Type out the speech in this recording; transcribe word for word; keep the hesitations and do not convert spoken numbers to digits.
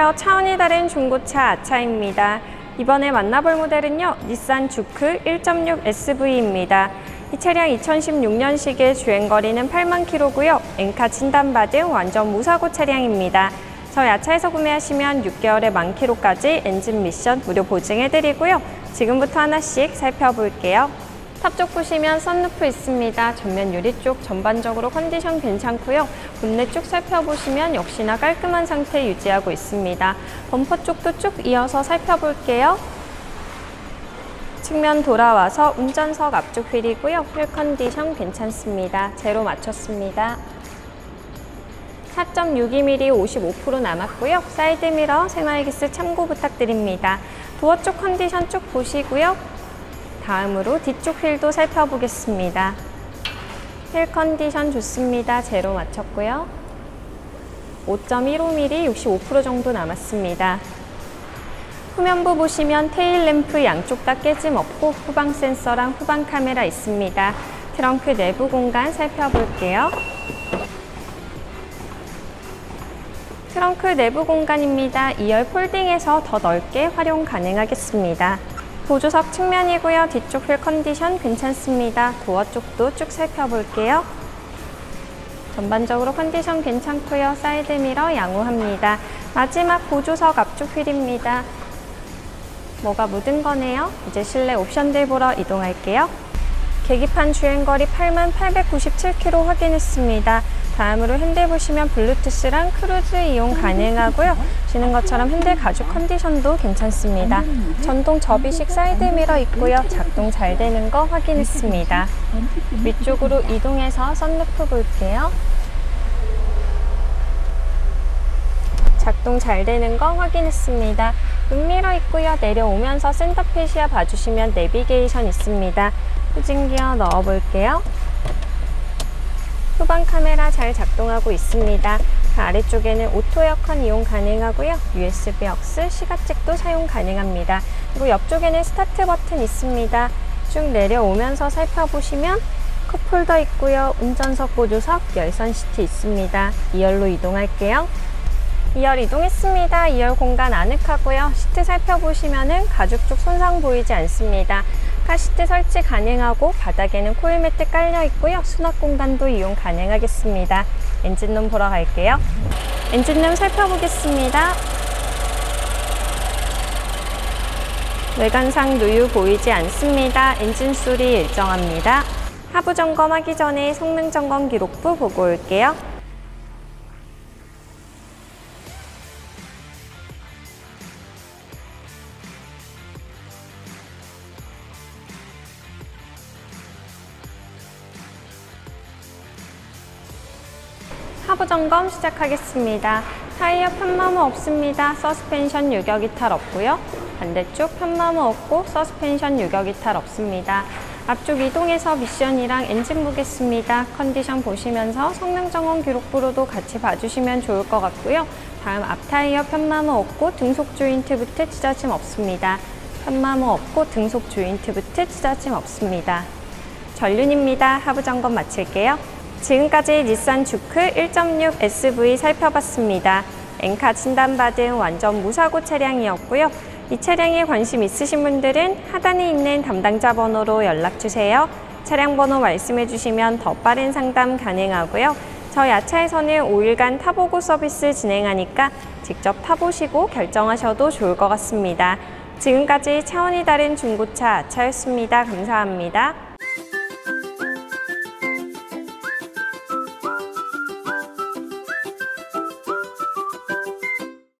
안녕하세요. 차원이 다른 중고차 아차입니다. 이번에 만나볼 모델은요, 닛산 주크 일 점 육 에스브이입니다. 이 차량 이천십육 년식의 주행거리는 팔만 킬로미터고요. 엔카 진단받은 완전 무사고 차량입니다. 저희 아차에서 구매하시면 육 개월의 만 킬로미터까지 엔진 미션 무료 보증해드리고요. 지금부터 하나씩 살펴볼게요. 탑 쪽 보시면 썬루프 있습니다. 전면 유리 쪽 전반적으로 컨디션 괜찮고요. 본넷 쭉 살펴보시면 역시나 깔끔한 상태 유지하고 있습니다. 범퍼 쪽도 쭉 이어서 살펴볼게요. 측면 돌아와서 운전석 앞쪽 휠이고요. 휠 컨디션 괜찮습니다. 제로 맞췄습니다. 사 점 육이 밀리미터 오십오 퍼센트 남았고요. 사이드미러 생활기스 참고 부탁드립니다. 도어 쪽 컨디션 쭉 보시고요. 다음으로 뒤쪽 휠도 살펴보겠습니다. 휠 컨디션 좋습니다. 제로 맞췄고요. 오 점 일오 밀리미터 육십오 퍼센트 정도 남았습니다. 후면부 보시면 테일 램프 양쪽 다 깨짐없고 후방 센서랑 후방 카메라 있습니다. 트렁크 내부 공간 살펴볼게요. 트렁크 내부 공간입니다. 이 열 폴딩해서 더 넓게 활용 가능하겠습니다. 보조석 측면이고요. 뒤쪽 휠 컨디션 괜찮습니다. 도어 쪽도 쭉 살펴볼게요. 전반적으로 컨디션 괜찮고요. 사이드미러 양호합니다. 마지막 보조석 앞쪽 휠입니다. 뭐가 묻은 거네요. 이제 실내 옵션들 보러 이동할게요. 계기판 주행거리 팔만 팔백구십칠 킬로미터 확인했습니다. 다음으로 핸들 보시면 블루투스랑 크루즈 이용 가능하고요. 보시는 것처럼 핸들 가죽 컨디션도 괜찮습니다. 전동 접이식 사이드미러 있고요. 작동 잘 되는 거 확인했습니다. 위쪽으로 이동해서 썬루프 볼게요. 작동 잘 되는 거 확인했습니다. 룸미러 있고요. 내려오면서 센터페시아 봐주시면 내비게이션 있습니다. 후진기어 넣어볼게요. 후방 카메라 잘 작동하고 있습니다. 그 아래쪽에는 오토 에어컨 이용 가능하고요. 유에스비 억스 시가잭도 사용 가능합니다. 그리고 옆쪽에는 스타트 버튼 있습니다. 쭉 내려오면서 살펴보시면 컵홀더 있고요. 운전석 보조석, 열선 시트 있습니다. 이 열로 이동할게요. 이 열 이동했습니다. 이 열 공간 아늑하고요. 시트 살펴보시면은 가죽 쪽 손상 보이지 않습니다. 카시트 설치 가능하고 바닥에는 코일매트 깔려 있고요. 수납 공간도 이용 가능하겠습니다. 엔진룸 보러 갈게요. 엔진룸 살펴보겠습니다. 외관상 누유 보이지 않습니다. 엔진 소리 일정합니다. 하부 점검하기 전에 성능 점검 기록부 보고 올게요. 하부 점검 시작하겠습니다. 타이어 편마모 없습니다. 서스펜션 유격 이탈 없고요. 반대쪽 편마모 없고 서스펜션 유격 이탈 없습니다. 앞쪽 이동해서 미션이랑 엔진 보겠습니다. 컨디션 보시면서 성능 점검 기록부로도 같이 봐주시면 좋을 것 같고요. 다음 앞 타이어 편마모 없고 등속 조인트 부트 찢어짐 없습니다. 편마모 없고 등속 조인트 부트 찢어짐 없습니다. 전륜입니다. 하부 점검 마칠게요. 지금까지 닛산 주크 일 점 육 에스브이 살펴봤습니다. 엔카 진단받은 완전 무사고 차량이었고요. 이 차량에 관심 있으신 분들은 하단에 있는 담당자 번호로 연락주세요. 차량 번호 말씀해 주시면 더 빠른 상담 가능하고요. 저희 아차에서는 오 일간 타보고 서비스 진행하니까 직접 타보시고 결정하셔도 좋을 것 같습니다. 지금까지 차원이 다른 중고차 아차였습니다. 감사합니다.